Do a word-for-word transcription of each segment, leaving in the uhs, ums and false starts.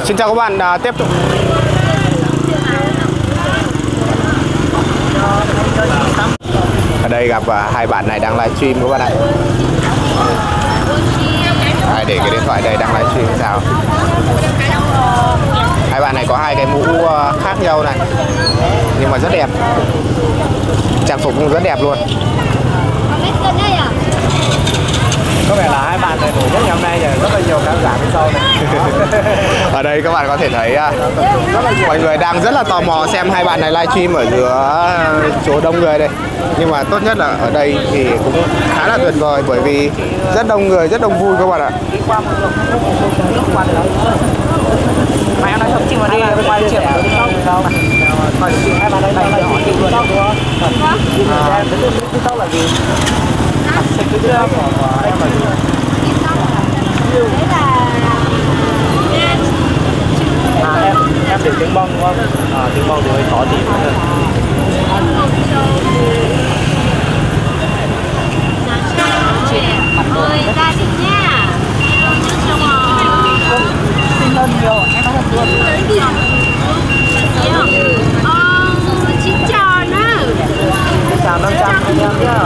Xin chào các bạn, à, tiếp tục. Ở đây gặp à, hai bạn này đang livestream các bạn ạ. À, để cái điện thoại đây đang livestream sao? Hai bạn này có hai cái mũ uh, khác nhau này, nhưng mà rất đẹp. Trang phục cũng rất đẹp luôn. Có vẻ là hai bạn này nổi nhất ngày hôm nay, rất là nhiều khán giả bên sau này. Ở đây các bạn có thể thấy uh, mọi người đang rất là tò mò xem hai bạn này livestream ở giữa chỗ đông người đây. Nhưng mà tốt nhất là ở đây thì cũng khá là tuyệt vời, bởi vì rất đông người, rất đông vui các bạn ạ. Mày nói thật, chị mà đi quay chuyện ở đi không? Còn chị hai bạn đây này hỏi chị luôn đúng không? À, TikTok là gì? TikTok của em là gì? Đấy là à, em em để tiếng bông đúng không? À, tiếng bông thì hơi khó tìm hơn. Ôi, gia đình nha. Xinh hơn nhiều, em nói thật luôn. Ờ, chín trò nữa. Chào năm trăm anh em nhá.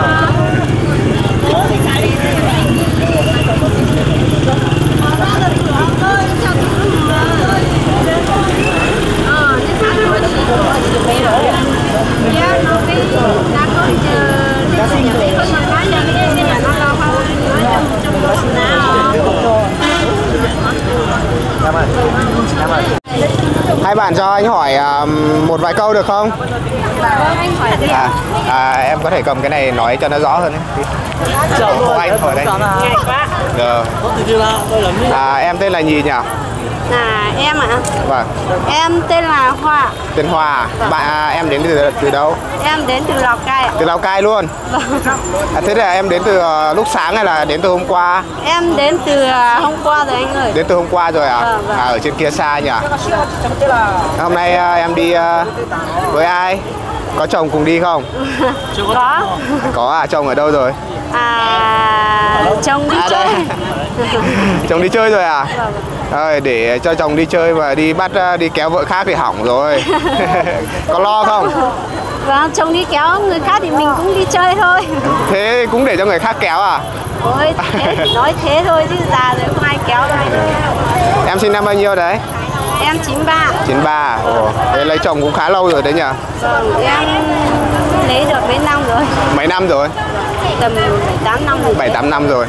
Hai bạn cho anh hỏi uh, một vài câu được không? À, à, em có thể cầm cái này nói cho nó rõ hơn ấy. Hộ anh hỏi đây. Được. À, em tên là gì nhỉ? À, em ạ? À? Vâng. Em tên là Hoa. Tên Hoa. Bạn à, em đến từ từ đâu? Em đến từ Lào Cai ạ. Từ Lào Cai luôn. À, thế là em đến từ uh, lúc sáng hay là đến từ hôm qua? Em đến từ uh, hôm qua rồi anh ơi. Đến từ hôm qua rồi à? Vâng, vâng. À, ở trên kia xa nhỉ? Hôm nay uh, em đi uh, với ai? Có chồng cùng đi không? Có. Có à? Chồng ở đâu rồi? À, chồng đi à, chơi. Chồng đi chơi rồi à? Vâng. Rồi, để cho chồng đi chơi và đi bắt đi kéo vợ khác thì hỏng rồi. Có lo không? Vâng, chồng đi kéo người khác thì mình cũng đi chơi thôi. Thế cũng để cho người khác kéo à? Ôi, thế thì nói thế thôi chứ già rồi không ai kéo đâu. Em sinh năm bao nhiêu đấy? Em chín ba. chín ba. Ồ, thế lấy chồng cũng khá lâu rồi đấy nhỉ? Vâng, em lấy được mấy năm rồi. Mấy năm rồi? Tầm bảy tám năm rồi. bảy tám năm rồi.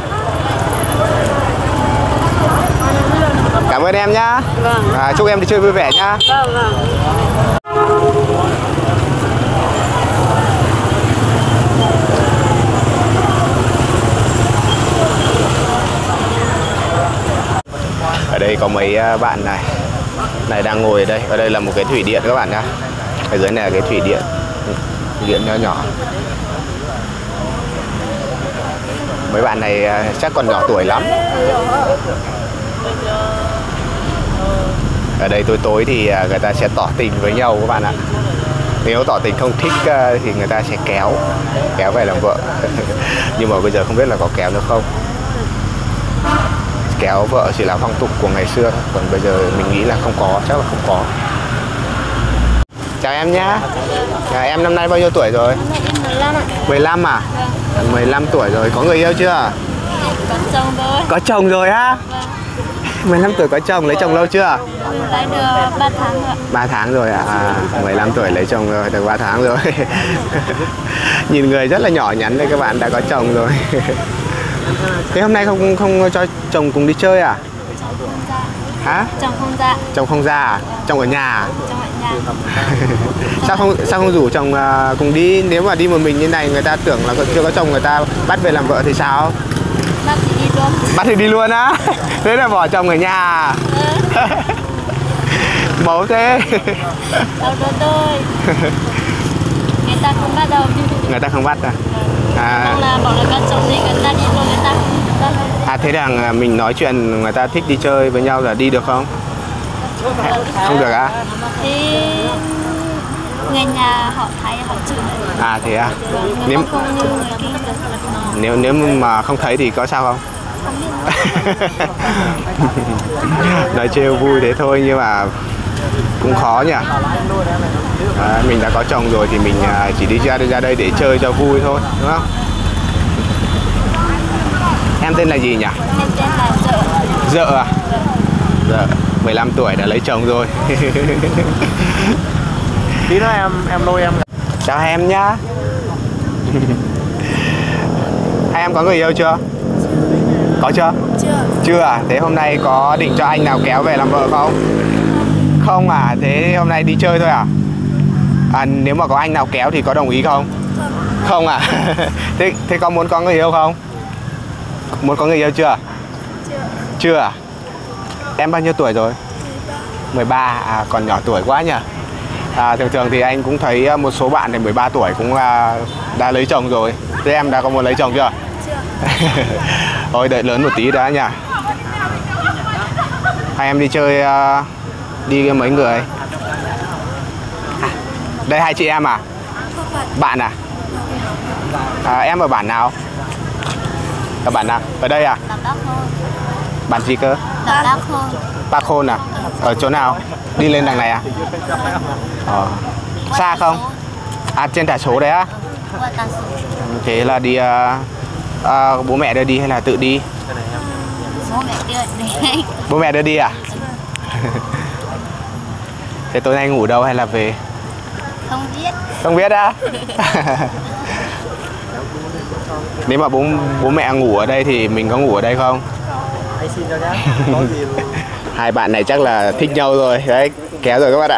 Cảm ơn em nhá. Vâng. À, chúc em đi chơi vui vẻ nhá. Vâng, vâng. Ở đây có mấy bạn này này đang ngồi ở đây. Ở đây là một cái thủy điện các bạn nhá. Ở dưới này là cái thủy điện, thủy điện nhỏ nhỏ. Mấy bạn này chắc còn nhỏ tuổi lắm. Ở đây tối tối thì người ta sẽ tỏ tình với nhau các bạn ạ. Nếu tỏ tình không thích thì người ta sẽ kéo kéo về làm vợ. Nhưng mà bây giờ không biết là có kéo được không. Kéo vợ chỉ là phong tục của ngày xưa, còn bây giờ mình nghĩ là không có, chắc là không có. Chào em nhá. À, em năm nay bao nhiêu tuổi rồi? mười lăm ạ. mười lăm à? Vâng. mười lăm tuổi rồi, có người yêu chưa? Có chồng rồi. Có chồng rồi á? Vâng. mười lăm tuổi có chồng, lấy chồng lâu chưa? Lấy được ba tháng rồi. ba tháng rồi à? À, mười lăm tuổi lấy chồng rồi, được ba tháng rồi. Nhìn người rất là nhỏ nhắn đây các bạn, đã có chồng rồi. Thế hôm nay không không cho chồng cùng đi chơi à? Chồng không ra. Hả? Chồng không ra. Chồng không ra à? Chồng ở nhà à? Chồng ở nhà. Sao không sao không rủ chồng uh, cùng đi? Nếu mà đi một mình như này người ta tưởng là chưa có chồng, người ta bắt về làm vợ thì sao? Bắt thì đi luôn. Bắt thì đi luôn á? Thế là bỏ chồng ở nhà à? Ừ. Mấu thế. Đâu đâu thôi. Người ta không bắt đâu. Người ta không bắt à? À. Không là bỏ lại con chồng đi, người ta đi luôn, người ta không bắt. À, thế là mình nói chuyện người ta thích đi chơi với nhau là đi được không? Không được á? Thì người nhà họ thấy họ chửi. À thế à? Vâng, nếu không như người kia được. nếu nếu mà không thấy thì có sao không? không biết. Nói trêu vui thế thôi nhưng mà cũng khó nhỉ. À, mình đã có chồng rồi thì mình chỉ đi ra ra đây để chơi cho vui thôi, đúng không? Em tên là gì nhỉ? Em tên là Dợ. Dợ à? Dợ, mười lăm tuổi đã lấy chồng rồi. Tí nữa em em lôi em. Chào em nhá. Hai em có người yêu chưa? Có chưa? Chưa. Chưa à? Thế hôm nay có định cho anh nào kéo về làm vợ không? Không à? Thế hôm nay đi chơi thôi à? À, nếu mà có anh nào kéo thì có đồng ý không? Không. Không à? Thế, thế có muốn có người yêu không? Muốn có người yêu chưa? Chưa. Chưa à? Em bao nhiêu tuổi rồi? mười ba. À, còn nhỏ tuổi quá nhỉ? À, thường thường thì anh cũng thấy một số bạn thì mười ba tuổi cũng à, đã lấy chồng rồi. Thế em đã có muốn lấy chồng chưa? Chưa. Thôi đợi lớn một tí đã nhỉ. Hai em đi chơi uh, đi mấy người? À, đây hai chị em à? Bạn à? À? Em ở bản nào? Ở bản nào? Ở đây à? Bản gì cơ? Park Hon à? Ở chỗ nào? Đi lên đằng này à? Ờ. Xa không? À, trên tả số đấy á? Thế là đi uh, uh, bố mẹ đưa đi hay là tự đi? Bố mẹ đưa đi. Bố mẹ đưa đi à? Thế tối nay ngủ đâu hay là về? Không biết. Không biết á? Nếu mà bố bố mẹ ngủ ở đây thì mình có ngủ ở đây không? Anh xin cho nhá. Có gì Hai bạn này chắc là thích nhau rồi. Đấy, kéo rồi các bạn ạ.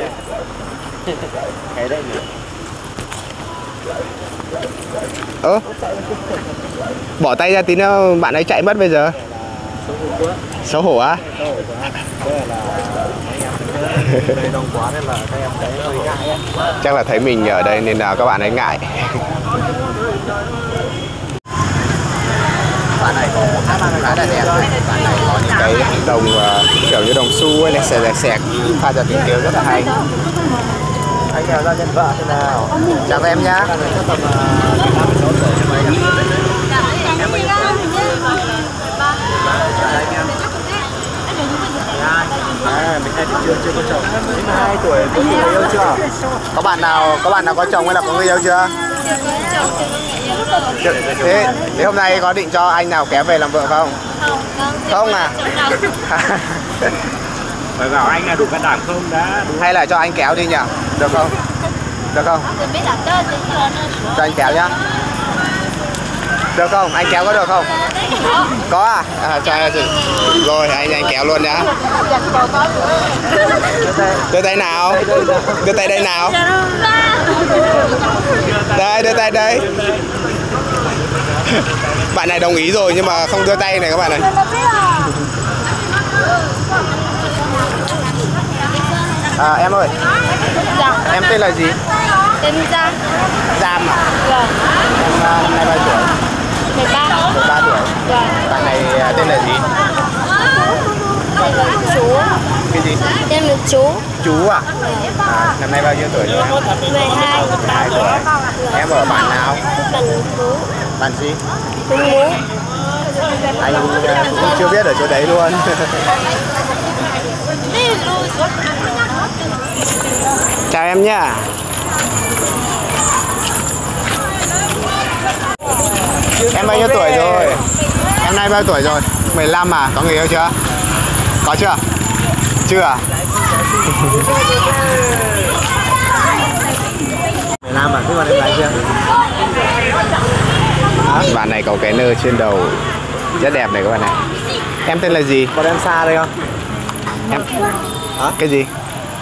Ơ, bỏ tay ra tí nữa bạn ấy chạy mất bây giờ. Xấu hổ á? Chắc là thấy mình ở đây nên là các bạn ấy ngại. Bạn này có hát khá là đẹp. Bạn này có những cái đồng uh, kiểu như đồng xu ấy, xẹt xẹt xẹt pha ra tiếng kêu rất là hay. anh nào ra nhân vợ thế nào? Chào em nhá. À, mình hai chưa chưa có chồng. chín mươi hai tuổi có người yêu chưa? Có bạn nào có bạn nào có chồng hay là có người yêu chưa? Thế, thế hôm nay có định cho anh nào kéo về làm vợ không? Không. Không à? Phải bảo anh là đủ can đảm không đã. Hay là cho anh kéo đi nhỉ? Được không? Được không? Cho anh kéo nhá. Được không? Anh kéo có được không? Có à? À cho anh rồi anh anh kéo luôn nhá. Đưa tay nào? Đưa tay đây nào? Đây, đưa tay đây. Bạn này đồng ý rồi nhưng mà không đưa tay này các bạn này. À, em ơi. Dạ. Em tên là gì? Tên Giang. Giang à? Vâng. Em năm nay bao tuổi? mười ba. mười ba tuổi. Vâng. Bạn này tên là gì? Tên là chú. Cái gì? Tên là chú. Chú à? À, năm nay bao nhiêu tuổi rồi? mười hai. mười hai tuổi. Em ở bản nào? Bản Phú. Bản gì? Phú. Anh cũng chưa biết ở chỗ đấy luôn. Chào em nhá. Em bao nhiêu tuổi rồi? Em nay bao tuổi rồi? mười lăm à? Có người yêu chưa? Có chưa? Chưa à? mười lăm à? Thế còn em gái chưa? Bạn này có cái nơ trên đầu rất đẹp này các bạn này. Em tên là gì? Còn em xa đây không? Em hả? Cái gì?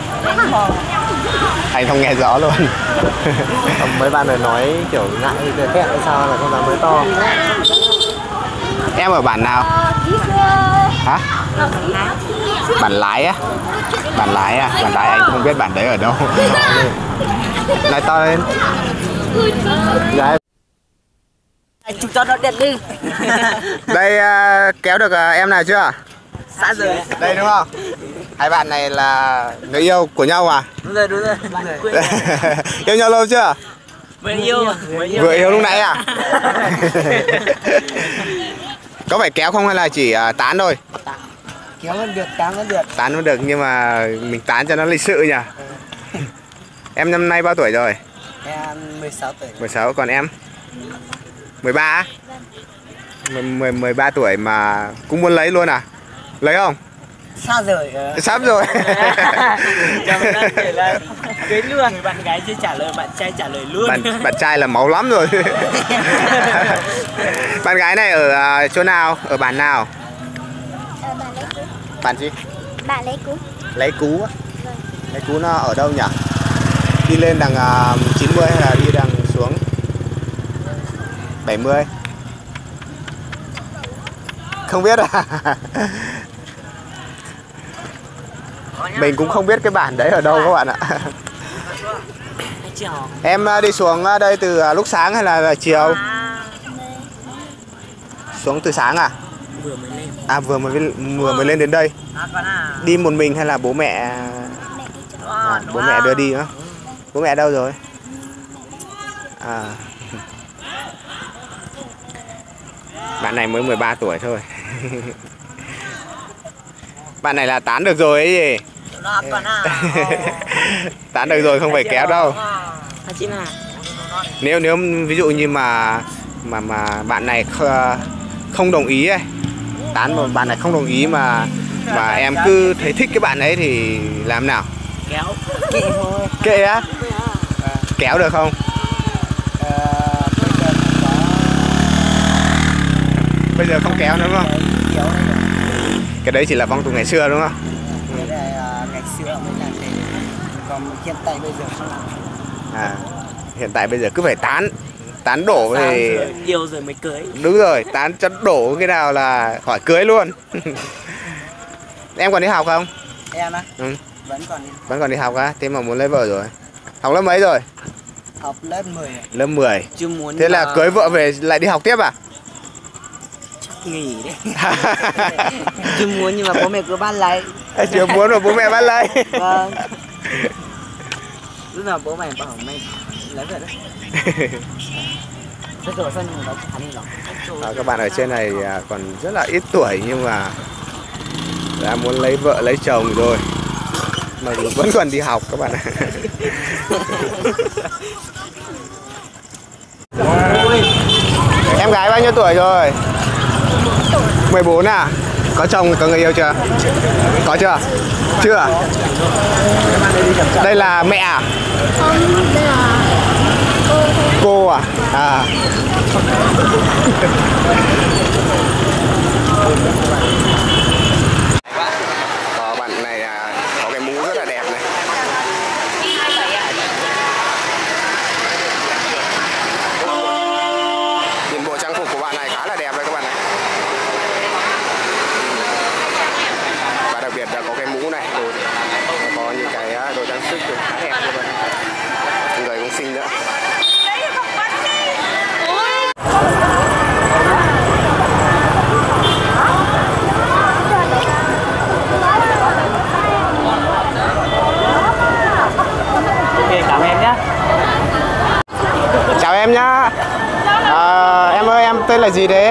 Anh không nghe rõ luôn. Mấy bạn này nói kiểu ngại thẹn hay sao là không dám nói to. Em ở bản nào? Hả? Bản Lái á? Bản Lái à? Bản Lái anh không biết bản đấy ở đâu. Nói to lên. Gái. Chụp cho nó đẹp đi. Đây uh, kéo được uh, em nào chưa? Xã rồi. Đây đúng không? Hai bạn này là người yêu của nhau à? Đúng rồi, đúng rồi. Yêu nhau lâu chưa? Mới yêu. Vừa yêu lúc nãy à? Có phải kéo không hay là chỉ uh, tán thôi? Kéo vẫn được, tán vẫn được. Tán vẫn được nhưng mà mình tán cho nó lịch sự nhỉ. Ừ. Em năm nay bao tuổi rồi? Em mười sáu tuổi. mười sáu, còn em? mười ba á? mười, mười ba tuổi mà cũng muốn lấy luôn à? Lấy không? Sao rồi? Sắp rồi. Chào mừng anh kể là cưới luôn. Người bạn gái chưa trả lời, bạn trai trả lời luôn. Bạn, bạn trai là máu lắm rồi. Bạn gái này ở uh, chỗ nào? Ở bản nào? Ờ, bà lấy cú. Bản gì? Bà lấy cú. Lấy Cú á? Lấy Cú nó ở đâu nhỉ? Đi lên đằng uh, chín mươi hay là đi đằng xuống bảy mươi? Không biết à? Mình cũng không biết cái bản đấy ở đâu các bạn ạ. Em đi xuống đây từ lúc sáng hay là chiều? Xuống từ sáng à? Vừa mới lên. À vừa mới vừa mới lên đến đây. Đi một mình hay là bố mẹ? À, bố mẹ đưa đi nữa. Bố mẹ đâu rồi? À. Bạn này mới mười ba tuổi thôi. Bạn này là tán được rồi ấy gì? Tán được rồi không phải kéo đâu. Nếu nếu ví dụ như mà mà mà bạn này không đồng ý ấy, tán mà bạn này không đồng ý mà mà em cứ thấy thích cái bạn ấy thì làm nào? Kéo. Kệ thôi. Kệ á? Kéo được không? Bây giờ không kéo nữa đúng không? Cái đấy chỉ là phong tục ngày xưa đúng không? Cái này ngày xưa mới làm thế. Còn hiện tại bây giờ không làm. À, hiện tại bây giờ cứ phải tán. Tán đổ thì yêu rồi mới cưới. Đúng rồi, tán cho đổ cái nào là khỏi cưới luôn. Em còn đi học không? Em á? Ừ. Vẫn còn đi. Vẫn còn đi học á? Thế mà muốn lấy vợ rồi. Học lớp mấy rồi? Học lớp mười. Lớp mười. Chưa muốn. Thế là mà... cưới vợ về lại đi học tiếp à? Nghỉ đấy. Chưa muốn nhưng mà bố mẹ cứ bắt lấy. Chưa muốn mà bố mẹ bắt lấy. Vâng. Lúc nào bố mẹ bảo mày lấy về đấy. À, các bạn ở trên này còn rất là ít tuổi nhưng mà đã muốn lấy vợ lấy chồng rồi mà vẫn còn đi học các bạn ạ. Em gái bao nhiêu tuổi rồi? mười bốn à? Có chồng, có người yêu chưa? Có chưa? Chưa? Đây là mẹ à? Không, đây là cô. Cô à? À. Có bạn này có cái mũ rất là đẹp này. Nhìn bộ trang phục của bạn này khá là đẹp đấy các bạn này. Và đặc biệt là có cái mũ này, đồ, có những cái đồ trang sức khá đẹp như vậy. Người cũng xinh nữa. Cảm ơn em nhé. Chào em nhá. À, em ơi, em tên là gì đấy?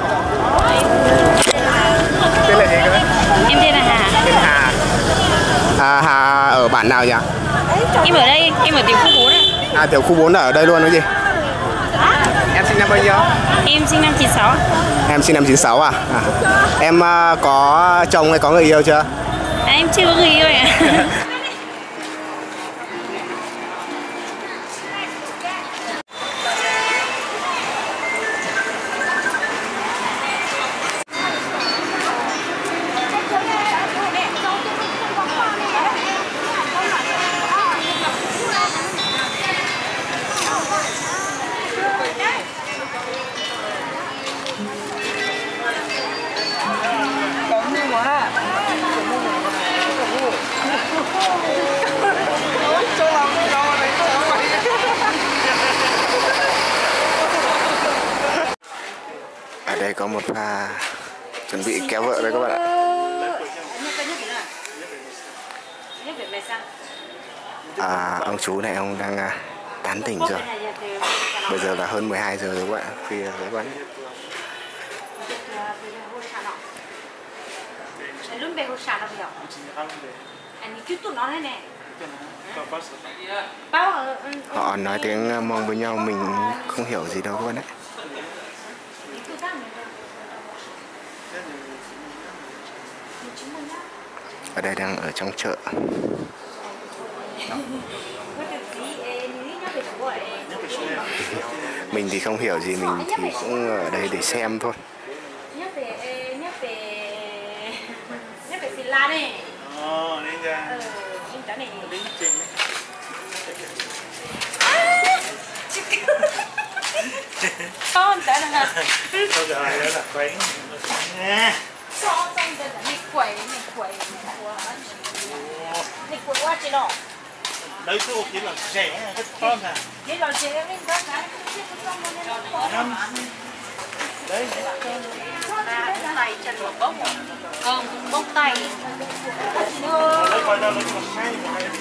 Tên là gì cơ? Em tên là Hà. Tên Hà. À, Hà ở bản nào nhỉ? Em ở đây, em ở tiểu khu bốn ạ. À, tiểu khu bốn ở đây luôn đúng gì? Em sinh năm bao nhiêu? Em sinh năm chín sáu. Em sinh năm chín sáu à? À. Em uh, có chồng hay có người yêu chưa? À, em chưa có người yêu ạ. Ở đây có một pha chuẩn bị kéo vợ đấy các bạn ạ. À, ông chú này ông đang uh, tán tỉnh rồi. Bây giờ là hơn mười hai giờ rồi các bạn, khuya rồi các bạn. luôn về hồ sản là hiểu. Anh cứ tụi nó thế này. Họ nói tiếng Mông với nhau mình không hiểu gì đâu các bạn ạ. Ở đây đang ở trong chợ. Mình thì không hiểu gì, mình thì cũng ở đây để xem thôi. Nhớ về nhớ về nhớ về Phi La này. Ờ, đi ra. Ừ, in chỗ này. Con đã là. Thôi rồi, đó là quấy. Nha. Xong xong đây là đi quẩy, đi quẩy, đi quẩy. Đi quẩy quá chị đó. Đấy số chỉ là rẻ hết con à. Đi là chị em đó cái Năm. Đấy. Tay chân một bốc. Không, bốc tay. Đấy coi đâu nó còn hay mà hay.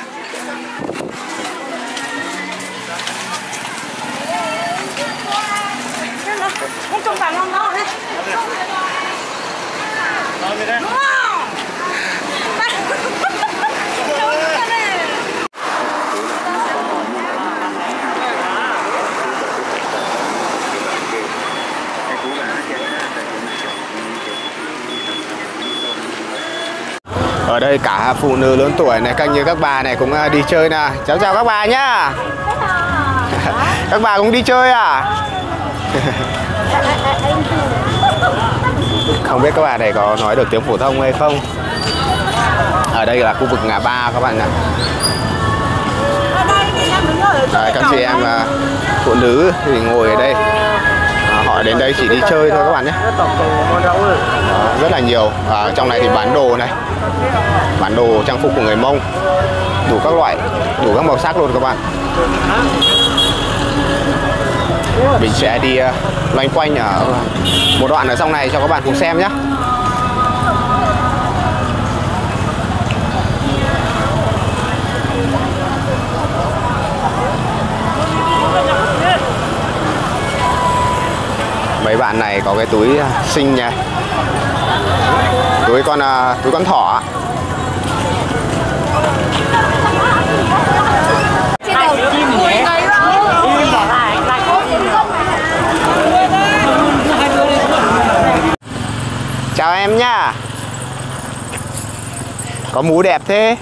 Không trông phải không đó đấy. Nói về đây. Ở đây cả phụ nữ lớn tuổi này, các như các bà này cũng đi chơi nè. Cháu chào các bà nhá. Các bà cũng đi chơi à? Không biết các bà này có nói được tiếng phổ thông hay không. Ở đây là khu vực ngã ba các bạn ạ. Đấy, các chị em phụ nữ thì ngồi ở đây. Họ đến đây chỉ đi chơi thôi các bạn nhé. Rất là nhiều. À, trong này thì bán đồ này, bán đồ trang phục của người Mông, đủ các loại, đủ các màu sắc luôn các bạn. Mình sẽ đi uh, loanh quanh ở một đoạn ở trong này cho các bạn cùng xem nhé. Mấy bạn này có cái túi xinh nha, túi con uh, túi con thỏ. Chào em nhá. Có mũ đẹp thế.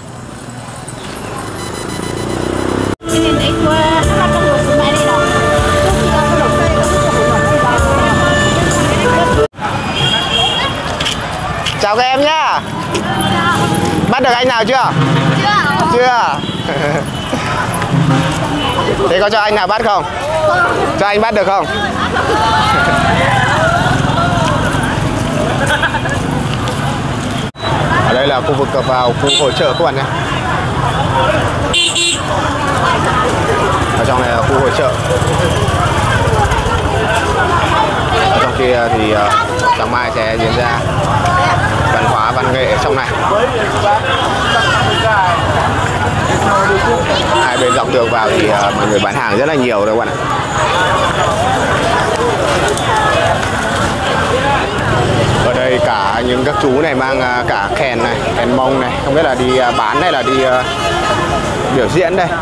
Chào các em nhá. Bắt được anh nào chưa? Chưa. Chưa. Thế có cho anh nào bắt không? Cho anh bắt được không? Ở đây là khu vực vào khu hội chợ các bạn nhé. Ở trong này là khu hội chợ. Ở trong kia thì sáng mai sẽ diễn ra văn hóa văn nghệ ở trong này. Hai bên dọc đường vào thì mọi người bán hàng rất là nhiều đấy các bạn ạ. Ở đây cả những các chú này mang cả kèn này, kèn Mông này, không biết là đi bán hay là đi uh, biểu diễn đây.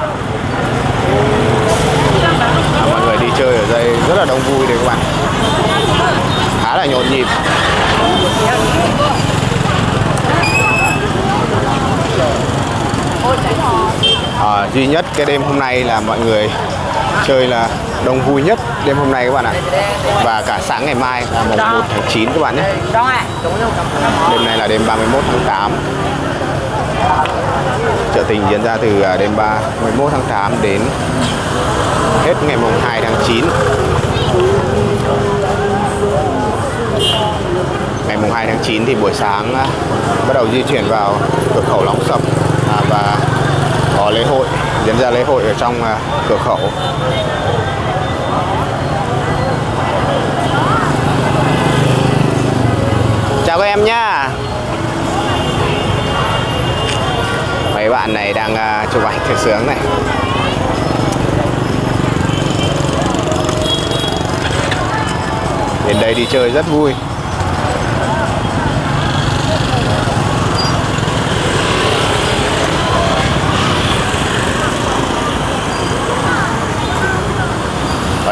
À, mọi người đi chơi ở đây rất là đông vui đấy các bạn, khá là nhộn nhịp. À, duy nhất cái đêm hôm nay là mọi người chơi là đông vui nhất đêm hôm nay các bạn ạ. Và cả sáng ngày mai là mùng một tháng chín các bạn nhé. Đêm nay là đêm ba mươi mốt tháng tám. Chợ tình diễn ra từ đêm ba mươi mốt tháng tám đến hết ngày mùng hai tháng chín. Ngày mùng hai tháng chín thì buổi sáng bắt đầu di chuyển vào cửa khẩu Lóng Sập à, và có lễ hội, diễn ra lễ hội ở trong cửa khẩu. Chào các em nhá. Mấy bạn này đang uh, chụp ảnh thật sướng này. Đến đây đi chơi rất vui.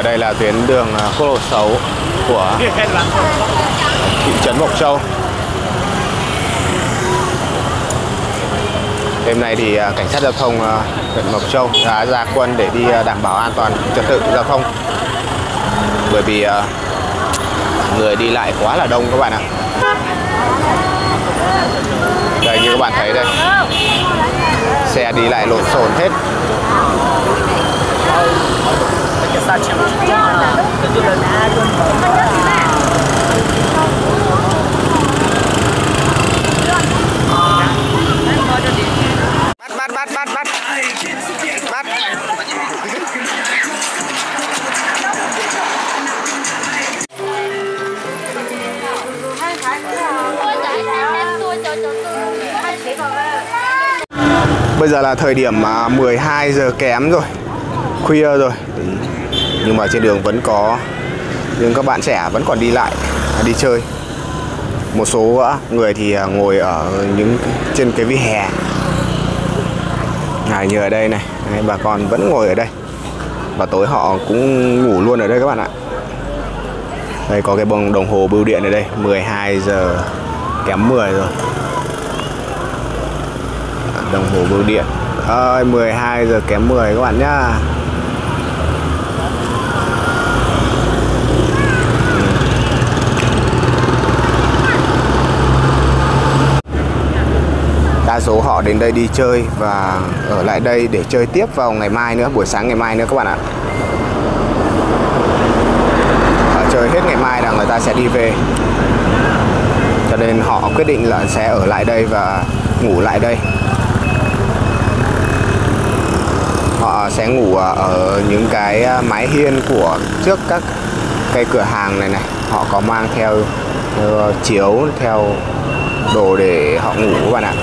Đây là tuyến đường quốc lộ sáu của thị trấn Mộc Châu. Đêm nay thì cảnh sát giao thông huyện Mộc Châu đã ra quân để đi đảm bảo an toàn trật tự giao thông, bởi vì người đi lại quá là đông các bạn ạ. Đây, như các bạn thấy đây, xe đi lại lộn xộn hết. Bắt bắt bắt bắt bắt bắt. Bây giờ là thời điểm mười hai giờ kém rồi, khuya rồi, nhưng mà trên đường vẫn có nhưng các bạn trẻ vẫn còn đi lại, đi chơi. Một số người thì ngồi ở những trên cái vỉa hè này, như ở đây này, bà con vẫn ngồi ở đây, và tối họ cũng ngủ luôn ở đây các bạn ạ. Đây có cái bông đồng hồ bưu điện ở đây, mười hai giờ kém mười rồi. Đồng hồ bưu điện ơi, mười hai giờ kém mười các bạn nhá. Đa số họ đến đây đi chơi và ở lại đây để chơi tiếp vào ngày mai nữa, buổi sáng ngày mai nữa các bạn ạ. Họ chơi hết ngày mai là người ta sẽ đi về, cho nên họ quyết định là sẽ ở lại đây và ngủ lại đây. Họ sẽ ngủ ở những cái mái hiên của trước các cái cửa hàng này này. Họ có mang theo, theo chiếu, theo đồ để họ ngủ các bạn ạ.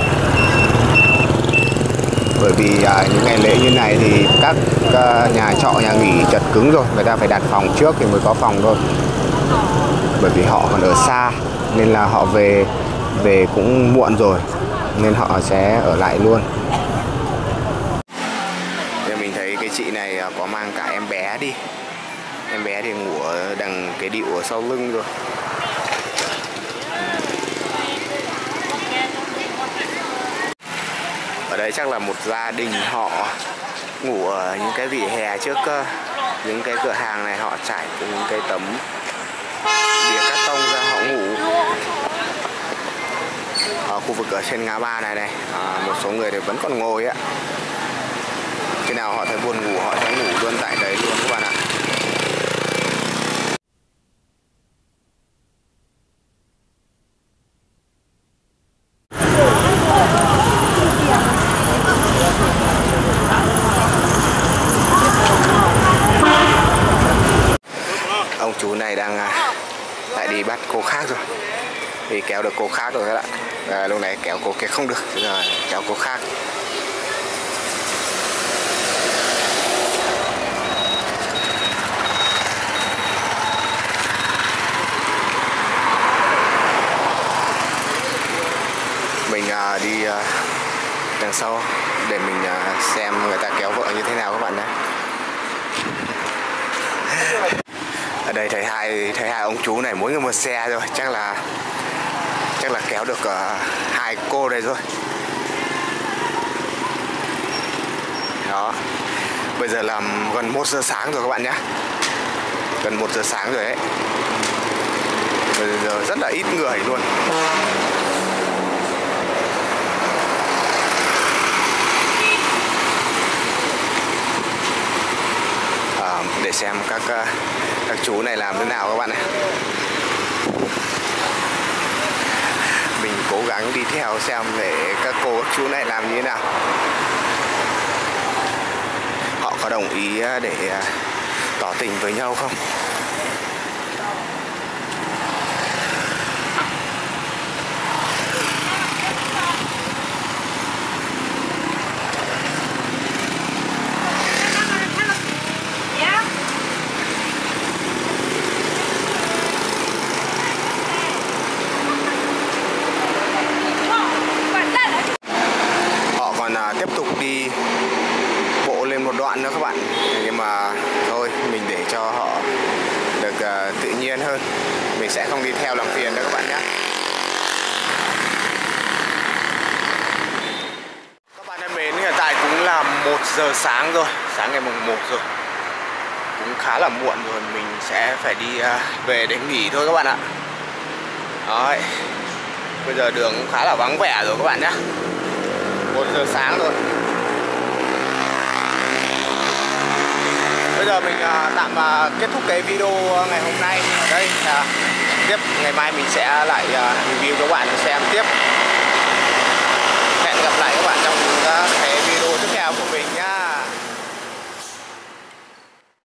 Bởi vì à, những ngày lễ như này thì các uh, nhà trọ, nhà nghỉ chật cứng rồi, người ta phải đặt phòng trước thì mới có phòng thôi. Bởi vì họ còn ở xa nên là họ về về cũng muộn rồi, nên họ sẽ ở lại luôn. Nên mình thấy cái chị này có mang cả em bé đi. Em bé thì ngủ ở đằng cái điệu ở sau lưng rồi. Ở đây chắc là một gia đình họ ngủ ở những cái vỉa hè trước những cái cửa hàng này, họ trải những cái tấm bìa cát tông ra họ ngủ. Ở khu vực ở trên ngã ba này này, à, một số người thì vẫn còn ngồi á. Khi nào họ thấy buồn ngủ họ sẽ ngủ luôn tại đấy luôn các bạn ạ. Ông chú này đang lại đi bắt cô khác rồi, thì kéo được cô khác rồi các bạn. À, lúc này kéo cô kia không được, rồi kéo cô khác. Mình uh, đi uh, đằng sau để mình uh, xem người ta kéo vợ như thế nào các bạn nhé. Ở đây thấy hai thấy hai ông chú này mỗi người một xe rồi, chắc là chắc là kéo được uh, hai cô đây rồi. Đó. Bây giờ là gần một giờ sáng rồi các bạn nhé. Gần một giờ sáng rồi đấy. Bây giờ rất là ít người luôn. À, để xem các uh, các chú này làm thế nào các bạn ạ. Mình cố gắng đi theo xem để các cô các chú này làm như thế nào. Họ có đồng ý để tỏ tình với nhau không? Tiếp tục đi bộ lên một đoạn nữa các bạn, Nhưng mà thôi, mình để cho họ được uh, tự nhiên hơn. Mình sẽ không đi theo làm phiền nữa các bạn nhé. Các bạn thân mến, hiện tại cũng là một giờ sáng rồi, sáng ngày mùng một rồi. Cũng khá là muộn rồi, mình sẽ phải đi uh, về để nghỉ thôi các bạn ạ. Đấy, bây giờ đường cũng khá là vắng vẻ rồi các bạn nhé. Một giờ sáng rồi. Bây giờ mình uh, tạm uh, kết thúc cái video ngày hôm nay ở đây. uh, Tiếp ngày mai mình sẽ lại uh, review cho các bạn xem tiếp. Hẹn gặp lại các bạn trong uh, cái video tiếp theo của mình nhá.